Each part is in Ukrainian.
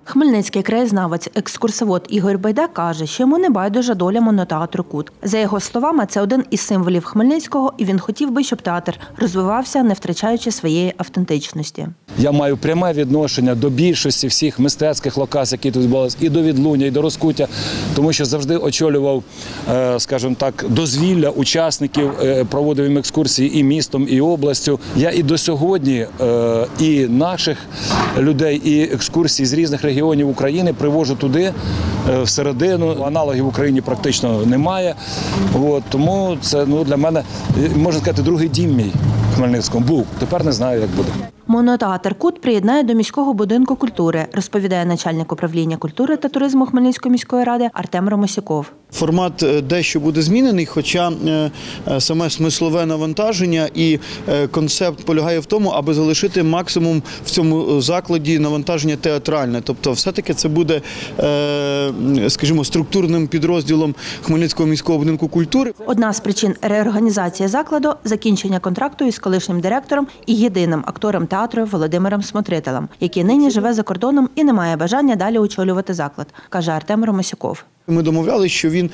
Хмельницький краєзнавець, екскурсовод Ігор Байдак каже, що йому не байдужа доля монотеатру «Кут». За його словами, це один із символів Хмельницького, і він хотів би, щоб театр розвивався, не втрачаючи своєї автентичності. Я маю пряме відношення до більшості всіх мистецьких локацій, які тут відбувалися, і до Відлуння, і до Розкуття, тому що завжди очолював, скажімо так, дозвілля учасників, проводив їм екскурсії і містом, і областю. Я і до сьогодні і наших людей, і екскурсії з різних регіонів України привожу туди, всередину. Аналогів в Україні практично немає. Тому це для мене, можна сказати, другий дім мій в Хмельницькому був. Тепер не знаю, як буде. Монотеатр «Кут» приєднає до міського будинку культури, розповідає начальник управління культури та туризму Хмельницької міської ради Артем Ромосюков. Формат дещо буде змінений, хоча саме смислове навантаження і концепт полягає в тому, аби залишити максимум в цьому закладі навантаження театральне. Тобто все-таки це буде, скажімо, структурним підрозділом Хмельницького міського будинку культури. Одна з причин реорганізації закладу – закінчення контракту із колишнім директором і єдиним актором театру Володимиром Смотрителем, який нині живе за кордоном і не має бажання далі очолювати заклад, каже Артем Ромосюков. Ми домовлялися, що він,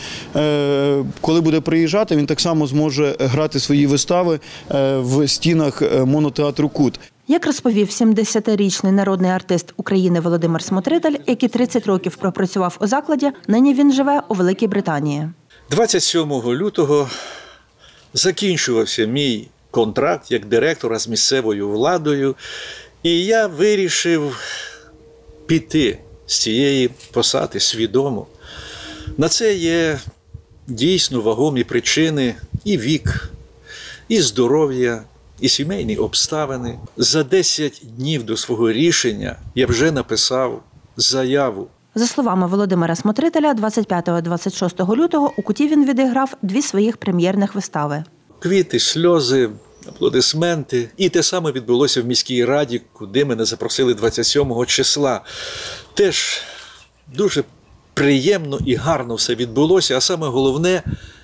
коли буде приїжджати, він так само зможе грати свої вистави в стінах монотеатру «Кут». Як розповів 70-річний народний артист України Володимир Смотритель, який 30 років пропрацював у закладі, нині він живе у Великій Британії. 27 лютого закінчувався мій контракт як директора з місцевою владою, і я вирішив піти з цієї посади свідомо. На це є дійсно вагомі причини і вік, і здоров'я, і сімейні обставини. За 10 днів до свого рішення я вже написав заяву. За словами Володимира Смотрителя, 25-26 лютого у «Куті» він відіграв 2 своїх прем'єрних вистави. Квіти, сльози, аплодисменти. І те саме відбулося в міській раді, куди мене запросили 27 числа. Теж дуже приємно і гарно все відбулося, а саме головне,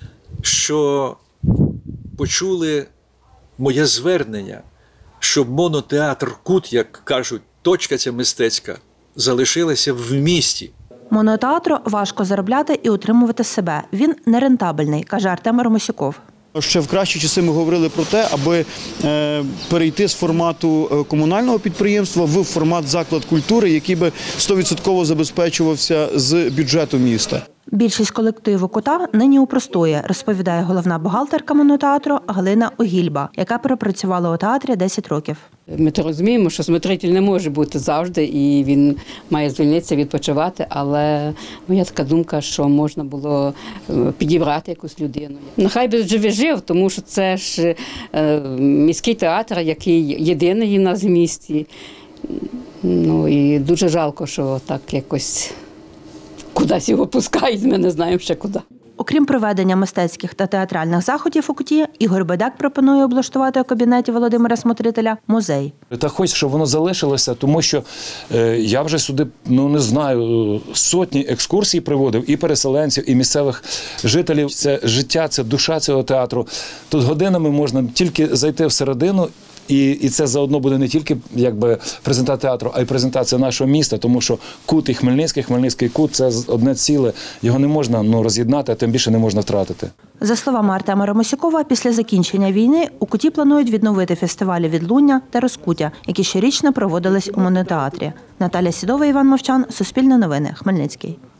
що почули моє звернення, щоб монотеатр «Кут», як кажуть, точка ця мистецька, залишилася в місті. Монотеатру важко заробляти і утримувати себе. Він нерентабельний, каже Артем Ромосюков. Ще в кращі часи ми говорили про те, аби перейти з формату комунального підприємства в формат заклад культури, який би 100% забезпечувався з бюджету міста. Більшість колективу «Кута» нині у простої, розповідає головна бухгалтерка монотеатру Галина Огільба, яка пропрацювала у театрі 10 років. Ми то розуміємо, що Смотритель не може бути завжди і він має звільнитися, відпочивати, але моя така думка, що можна було підібрати якусь людину. Нехай би жив, тому що це ж міський театр, який єдиний у нас в місті. І дуже жалко, що так якось кудись його пускають, ми не знаємо ще куди. Окрім проведення мистецьких та театральних заходів у «Куті», Ігор Байдак пропонує облаштувати у кабінеті Володимира Смотрителя музей. Та хочу, щоб воно залишилося, тому що я вже сюди, не знаю, сотні екскурсій приводив і переселенців, і місцевих жителів. Це життя, це душа цього театру. Тут годинами можна тільки зайти всередину, і це заодно буде не тільки презентація театру, а й презентація нашого міста, тому що «Кут» і Хмельницький «Кут» – це одне ціле. Його не можна роз'єднати, а тим більше не можна втратити. За словами Артема Ромосюкова, після закінчення війни у «Куті» планують відновити фестивалі «Відлуння» та «Розкуття», які щорічно проводились у монотеатрі. Наталя Сідова, Іван Мовчан, Суспільне новини, Хмельницький.